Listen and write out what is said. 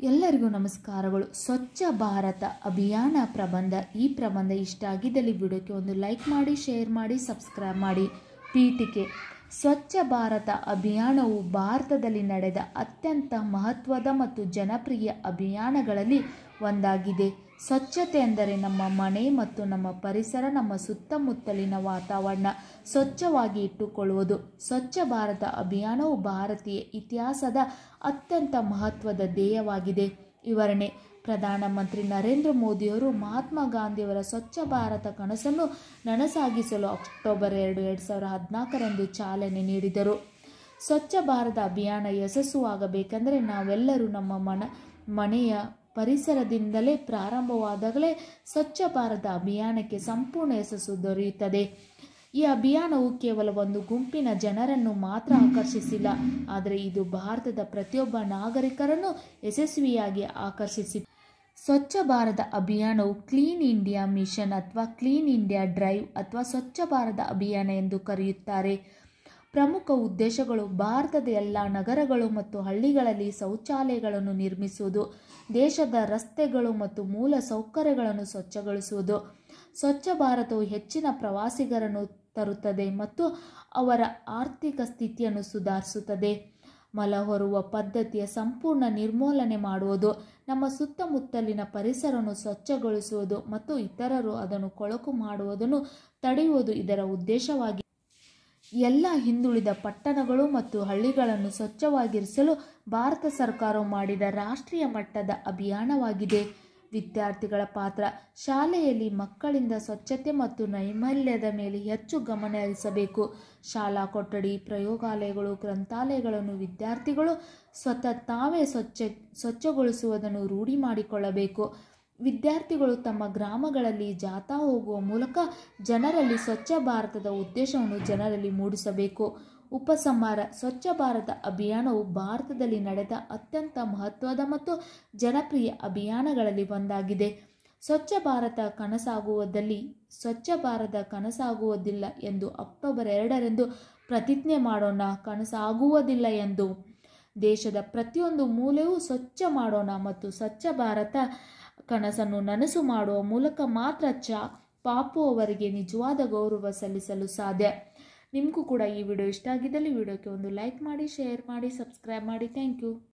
ಎಲ್ಲರಿಗೂ ನಮಸ್ಕಾರಗಳು. ಸ್ವಚ್ಛ ಭಾರತ ಅಭಿಯಾನ ಪ್ರಬಂಧ. ಈ ಪ್ರಬಂಧ ಇಷ್ಟ ಆಗಿದ್ದಲ್ಲಿ ವಿಡಿಯೋಕ್ಕೆ ಒಂದು ಲೈಕ್ ಮಾಡಿ, ಶೇರ್ ಮಾಡಿ, ಸಬ್ಸ್ಕ್ರೈಬ್ ಮಾಡಿ. ಪೀಠಿಕೆ: ಸ್ವಚ್ಛ ಭಾರತ ಅಭಿಯಾನವು ಭಾರತದಲ್ಲಿ ನಡೆದ ಅತ್ಯಂತ ಮಹತ್ವದ ಮತ್ತು ಜನಪ್ರಿಯ ಅಭಿಯಾನಗಳಲ್ಲಿ ಒಂದಾಗಿದೆ. ಸ್ವಚ್ಛತೆ ಎಂದರೆ ನಮ್ಮ ಮನೆ ಮತ್ತು ನಮ್ಮ ಪರಿಸರ, ನಮ್ಮ ಸುತ್ತಮುತ್ತಲಿನ ವಾತಾವರಣ ಸ್ವಚ್ಛವಾಗಿ ಇಟ್ಟುಕೊಳ್ಳುವುದು. ಸ್ವಚ್ಛ ಭಾರತ ಅಭಿಯಾನವು ಭಾರತೀಯ ಇತಿಹಾಸದ ಅತ್ಯಂತ ಮಹತ್ವದ ಧ್ಯೇಯವಾಗಿದೆ. ವಿವರಣೆ: ಪ್ರಧಾನಮಂತ್ರಿ ನರೇಂದ್ರ ಮೋದಿಯವರು ಮಹಾತ್ಮ ಗಾಂಧಿಯವರ ಸ್ವಚ್ಛ ಭಾರತ ಕನಸನ್ನು ನನಸಾಗಿಸಲು ಅಕ್ಟೋಬರ್ 2, 2014ರಂದು ಚಾಲನೆ ನೀಡಿದರು. ಸ್ವಚ್ಛ ಭಾರತ ಅಭಿಯಾನ ಯಶಸ್ವಿಯಾಗಬೇಕೆಂದರೆ ನಾವೆಲ್ಲರೂ ನಮ್ಮ ಮನೆಯ ಪರಿಸರದಿಂದಲೇ ಪ್ರಾರಂಭವಾದಾಗಲೇ ಸ್ವಚ್ಛ ಭಾರತ ಅಭಿಯಾನಕ್ಕೆ ಸಂಪೂರ್ಣ ಯಶಸ್ಸು ದೊರೆಯುತ್ತದೆ. ಈ ಅಭಿಯಾನವು ಕೇವಲ ಒಂದು ಗುಂಪಿನ ಜನರನ್ನು ಮಾತ್ರ ಆಕರ್ಷಿಸಿಲ್ಲ, ಆದರೆ ಇದು ಭಾರತದ ಪ್ರತಿಯೊಬ್ಬ ನಾಗರಿಕರನ್ನು ಯಶಸ್ವಿಯಾಗಿ ಆಕರ್ಷಿಸಿತು. ಸ್ವಚ್ಛ ಭಾರತ ಅಭಿಯಾನವು ಕ್ಲೀನ್ ಇಂಡಿಯಾ ಮಿಷನ್ ಅಥವಾ ಕ್ಲೀನ್ ಇಂಡಿಯಾ ಡ್ರೈವ್ ಅಥವಾ ಸ್ವಚ್ಛ ಭಾರತ ಅಭಿಯಾನ ಎಂದು ಕರೆಯುತ್ತಾರೆ. ಪ್ರಮುಖ ಉದ್ದೇಶಗಳು: ಭಾರತದ ಎಲ್ಲ ನಗರಗಳು ಮತ್ತು ಹಳ್ಳಿಗಳಲ್ಲಿ ಶೌಚಾಲಯಗಳನ್ನು ನಿರ್ಮಿಸುವುದು, ದೇಶದ ರಸ್ತೆಗಳು ಮತ್ತು ಮೂಲ ಸೌಕರ್ಯಗಳನ್ನು ಸ್ವಚ್ಛಗೊಳಿಸುವುದು. ಸ್ವಚ್ಛ ಭಾರತವು ಹೆಚ್ಚಿನ ಪ್ರವಾಸಿಗರನ್ನು ತರುತ್ತದೆ ಮತ್ತು ಅವರ ಆರ್ಥಿಕ ಸ್ಥಿತಿಯನ್ನು ಸುಧಾರಿಸುತ್ತದೆ. ಮಲ ಹೊರುವ ಪದ್ಧತಿಯ ಸಂಪೂರ್ಣ ನಿರ್ಮೂಲನೆ ಮಾಡುವುದು, ನಮ್ಮ ಸುತ್ತಮುತ್ತಲಿನ ಪರಿಸರವನ್ನು ಸ್ವಚ್ಛಗೊಳಿಸುವುದು ಮತ್ತು ಇತರರು ಅದನ್ನು ಕೊಳಕು ಮಾಡುವುದನ್ನು ತಡೆಯುವುದು ಇದರ ಉದ್ದೇಶವಾಗಿದೆ. ಎಲ್ಲ ಹಿಂದುಳಿದ ಪಟ್ಟಣಗಳು ಮತ್ತು ಹಳ್ಳಿಗಳನ್ನು ಸ್ವಚ್ಛವಾಗಿರಿಸಲು ಭಾರತ ಸರ್ಕಾರವು ಮಾಡಿದ ರಾಷ್ಟ್ರೀಯ ಮಟ್ಟದ ಅಭಿಯಾನವಾಗಿದೆ. ವಿದ್ಯಾರ್ಥಿಗಳ ಪಾತ್ರ: ಶಾಲೆಯಲ್ಲಿ ಮಕ್ಕಳಿಂದ ಸ್ವಚ್ಛತೆ ಮತ್ತು ನೈರ್ಮಲ್ಯದ ಮೇಲೆ ಹೆಚ್ಚು ಗಮನ ಹರಿಸಬೇಕು. ಶಾಲಾ ಕೊಠಡಿ, ಪ್ರಯೋಗಾಲಯಗಳು, ಗ್ರಂಥಾಲಯಗಳನ್ನು ವಿದ್ಯಾರ್ಥಿಗಳು ಸ್ವತಃ ತಾವೇ ಸ್ವಚ್ಛಗೊಳಿಸುವುದನ್ನು ರೂಢಿ ಮಾಡಿಕೊಳ್ಳಬೇಕು. ವಿದ್ಯಾರ್ಥಿಗಳು ತಮ್ಮ ಗ್ರಾಮಗಳಲ್ಲಿ ಜಾಥಾ ಹೋಗುವ ಮೂಲಕ ಜನರಲ್ಲಿ ಸ್ವಚ್ಛ ಭಾರತದ ಉದ್ದೇಶವನ್ನು ಜನರಲ್ಲಿ ಮೂಡಿಸಬೇಕು. ಉಪಸಂಹಾರ: ಸ್ವಚ್ಛ ಭಾರತ ಅಭಿಯಾನವು ಭಾರತದಲ್ಲಿ ನಡೆದ ಅತ್ಯಂತ ಮಹತ್ವದ ಮತ್ತು ಜನಪ್ರಿಯ ಅಭಿಯಾನಗಳಲ್ಲಿ ಒಂದಾಗಿದೆ. ಸ್ವಚ್ಛ ಭಾರತ ಕನಸಾಗುವುದಿಲ್ಲ ಎಂದು ಅಕ್ಟೋಬರ್ 2ರಂದು ಪ್ರತಿಜ್ಞೆ ಮಾಡೋಣ. ಕನಸಾಗುವುದಿಲ್ಲ ಎಂದು ದೇಶದ ಪ್ರತಿಯೊಂದು ಮೂಲೆಯೂ ಸ್ವಚ್ಛ ಮಾಡೋಣ ಮತ್ತು ಸ್ವಚ್ಛ ಭಾರತ ಕನಸನ್ನು ನನಸು ಮಾಡುವ ಮೂಲಕ ಮಾತ್ರ ಪಾಪು ಅವರಿಗೆ ನಿಜವಾದ ಗೌರವ ಸಲ್ಲಿಸಲು ಸಾಧ್ಯ. ನಿಮಗೂ ಕೂಡ ಈ ವಿಡಿಯೋ ಇಷ್ಟ ಆಗಿದ್ದಲ್ಲಿ ವಿಡಿಯೋಕ್ಕೆ ಒಂದು ಲೈಕ್ ಮಾಡಿ, ಶೇರ್ ಮಾಡಿ, ಸಬ್ಸ್ಕ್ರೈಬ್ ಮಾಡಿ. Thank you.